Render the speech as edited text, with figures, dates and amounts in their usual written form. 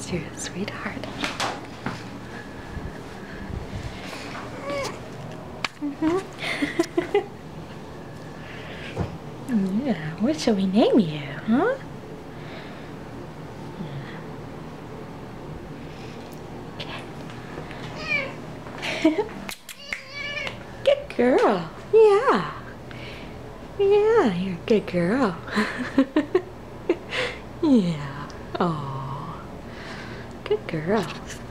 You're a sweetheart. Yeah, what shall we name you, huh? Good girl. Yeah. Yeah, you're a good girl. Yeah. Oh, good girl.